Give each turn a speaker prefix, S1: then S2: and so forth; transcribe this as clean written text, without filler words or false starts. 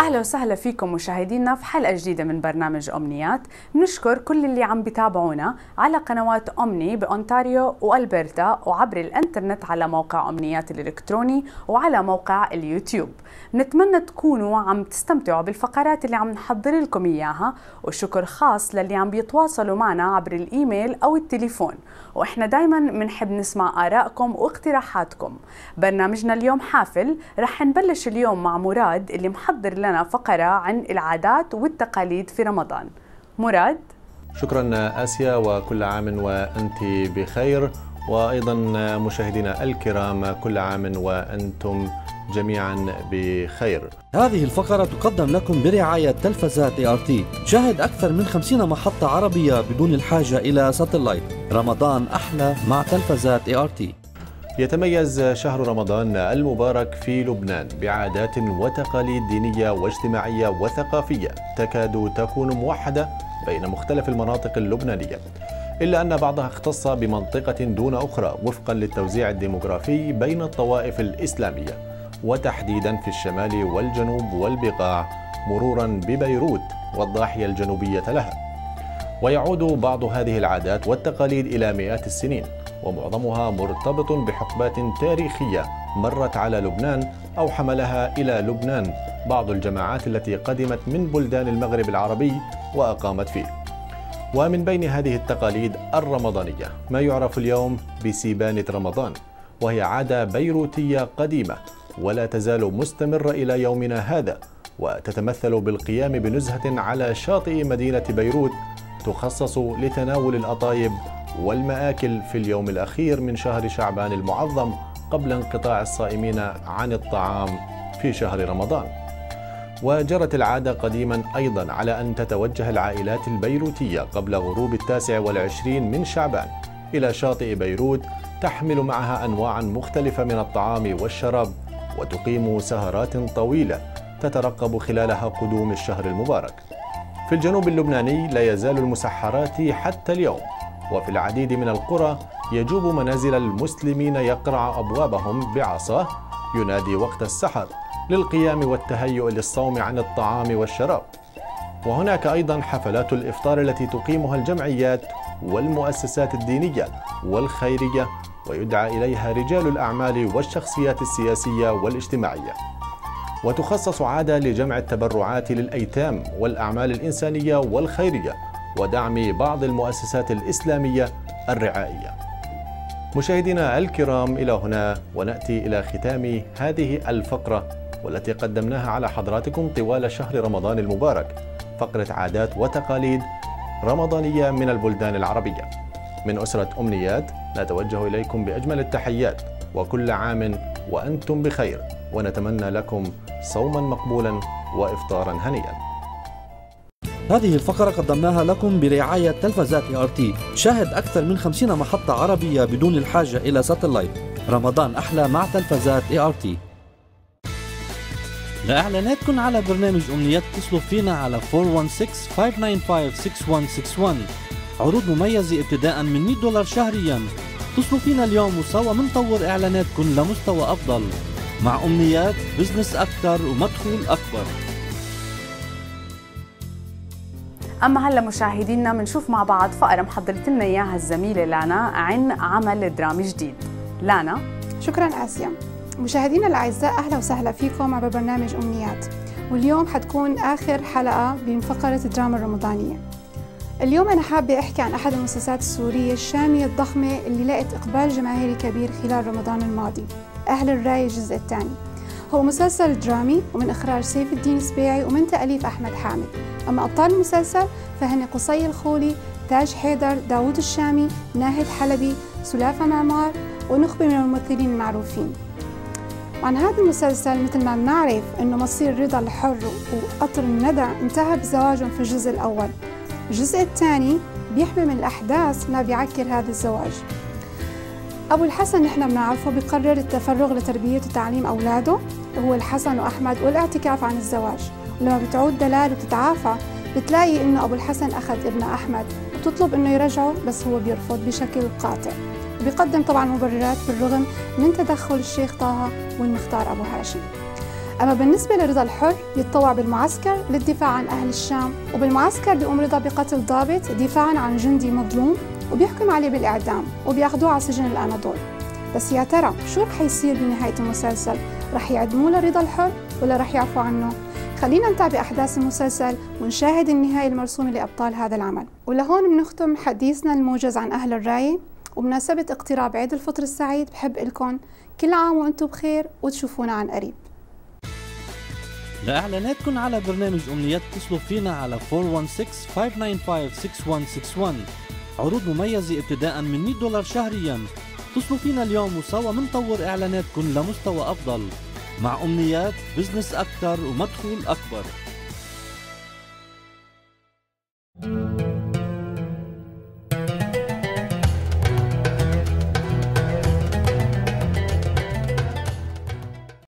S1: أهلا وسهلا فيكم مشاهدينا في حلقة جديدة من برنامج أمنيات. بنشكر كل اللي عم بيتابعونا على قنوات أمني بأونتاريو وألبرتا وعبر الإنترنت على موقع أمنيات الإلكتروني وعلى موقع اليوتيوب. بنتمنى تكونوا عم تستمتعوا بالفقرات اللي عم نحضر لكم إياها، وشكر خاص للي عم بيتواصلوا معنا عبر الإيميل أو التليفون، وإحنا دايما بنحب نسمع آرائكم واقتراحاتكم. برنامجنا اليوم حافل، رح نبلش اليوم مع مراد اللي محضر لنا فقرة عن العادات والتقاليد في رمضان. مراد.
S2: شكرا آسيا، وكل عام وأنت بخير، وأيضا مشاهدينا الكرام كل عام وأنتم جميعا بخير.
S3: هذه الفقرة تقدم لكم برعاية تلفزات ART. شاهد أكثر من 50 محطة عربية بدون الحاجة إلى ساتلايت. رمضان أحلى مع تلفزات ART.
S2: يتميز شهر رمضان المبارك في لبنان بعادات وتقاليد دينية واجتماعية وثقافية تكاد تكون موحدة بين مختلف المناطق اللبنانية، إلا أن بعضها اختص بمنطقة دون أخرى وفقا للتوزيع الديموغرافي بين الطوائف الإسلامية، وتحديدا في الشمال والجنوب والبقاع مرورا ببيروت والضاحية الجنوبية لها. ويعود بعض هذه العادات والتقاليد إلى مئات السنين، ومعظمها مرتبط بحقبات تاريخية مرت على لبنان أو حملها إلى لبنان بعض الجماعات التي قدمت من بلدان المغرب العربي وأقامت فيه. ومن بين هذه التقاليد الرمضانية ما يعرف اليوم بسيبانة رمضان، وهي عادة بيروتية قديمة ولا تزال مستمرة إلى يومنا هذا، وتتمثل بالقيام بنزهة على شاطئ مدينة بيروت تخصص لتناول الأطايب والمآكل في اليوم الأخير من شهر شعبان المعظم قبل انقطاع الصائمين عن الطعام في شهر رمضان. وجرت العادة قديما أيضا على أن تتوجه العائلات البيروتية قبل غروب 29 من شعبان إلى شاطئ بيروت، تحمل معها أنواعا مختلفة من الطعام والشراب، وتقيم سهرات طويلة تترقب خلالها قدوم الشهر المبارك. في الجنوب اللبناني لا يزال المسحرات حتى اليوم، وفي العديد من القرى يجوب منازل المسلمين يقرع أبوابهم بعصاه ينادي وقت السحر للقيام والتهيؤ للصوم عن الطعام والشراب. وهناك أيضا حفلات الإفطار التي تقيمها الجمعيات والمؤسسات الدينية والخيرية، ويدعى إليها رجال الأعمال والشخصيات السياسية والاجتماعية. وتخصص عادة لجمع التبرعات للأيتام والأعمال الإنسانية والخيرية ودعم بعض المؤسسات الإسلامية الرعائية. مشاهدينا الكرام، إلى هنا ونأتي إلى ختام هذه الفقرة والتي قدمناها على حضراتكم طوال شهر رمضان المبارك، فقرة عادات وتقاليد رمضانية من البلدان العربية. من أسرة أمنيات نتوجه إليكم بأجمل التحيات، وكل عام وأنتم بخير، ونتمنى لكم صوما مقبولا وإفطارا هنيئا.
S3: هذه الفقرة قدمناها لكم برعاية تلفزات ART. شاهد أكثر من 50 محطة عربية بدون الحاجة إلى ساتلايت. رمضان أحلى مع تلفزات ART. لإعلاناتكم على برنامج أمنيات اتصلوا فينا على 416-595-6161. عروض مميزة ابتداء من $100 شهريا. اتصلوا فينا اليوم وسوا منطور إعلاناتكم لمستوى أفضل. مع أمنيات بزنس أكثر ومدخول أكبر.
S1: أما هلا مشاهدينا بنشوف مع بعض فقرة محضرت لنا إياها الزميلة لانا عن عمل درامي جديد. لانا.
S4: شكرا آسيا. مشاهدينا الأعزاء، أهلا وسهلا فيكم على برنامج أمنيات، واليوم حتكون آخر حلقة من فقرة الدراما الرمضانية. اليوم أنا حابة أحكي عن أحد المسلسلات السورية الشامية الضخمة اللي لقت إقبال جماهيري كبير خلال رمضان الماضي، أهل الراية الجزء الثاني. هو مسلسل درامي ومن إخراج سيف الدين سبيعي ومن تأليف أحمد حامد. أما أبطال المسلسل فهن قصي الخولي، تاج حيدر، داوود الشامي، ناهد حلبي، سلافة معمار، ونخبة من الممثلين المعروفين. وعن هذا المسلسل مثل ما بنعرف أنه مصير رضا الحر وقطر الندى انتهى بزواجهم في الجزء الأول. الجزء الثاني بيحمل من الأحداث ما بيعكر هذا الزواج. أبو الحسن نحن بنعرفه بيقرر التفرغ لتربية وتعليم أولاده، وهو الحسن وأحمد، والاعتكاف عن الزواج. ولما بتعود دلال وتتعافى بتلاقي إنه أبو الحسن أخذ ابنه أحمد وتطلب إنه يرجعه، بس هو بيرفض بشكل قاطع. بيقدم طبعا مبررات بالرغم من تدخل الشيخ طه والمختار أبو هاشم. أما بالنسبة لرضا الحر بيتطوع بالمعسكر للدفاع عن أهل الشام، وبالمعسكر بيقوم رضا بقتل ضابط دفاعاً عن جندي مظلوم وبيحكم عليه بالإعدام وبياخدوه على سجن الأناضول. بس يا ترى شو رح يصير بنهاية المسلسل؟ رح يعدموه لرضا الحر ولا رح يعفوا عنه؟ خلينا نتابع أحداث المسلسل ونشاهد النهاية المرسومة لأبطال هذا العمل. ولهون بنختم حديثنا الموجز عن أهل الراية، وبمناسبة اقتراب عيد الفطر السعيد بحب لكم كل عام وأنتم بخير وتشوفونا عن قريب.
S3: لإعلاناتكم على برنامج أمنيات اتصلوا فينا على 416-595-6161. عروض مميزة ابتداء من $100 شهرياً. اتصلوا فينا اليوم وسوا منطور إعلاناتكم لمستوى أفضل. مع أمنيات بزنس أكثر ومدخول أكبر.